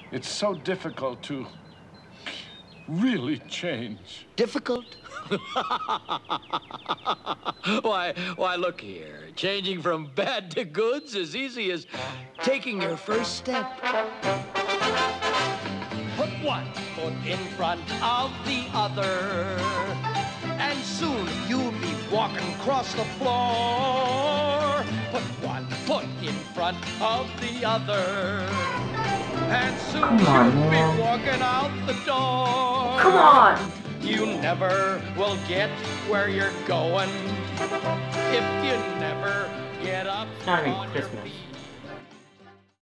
It's so difficult to really change. Difficult? Why, look here. Changing from bad to good's as easy as taking your first step. Put one foot in front of the other, and soon you'll be walking across the floor. Put one foot in front of the other, and soon you'll be walking out the door. Come on! You never will get where you're going if you never get up. It's not even Christmas.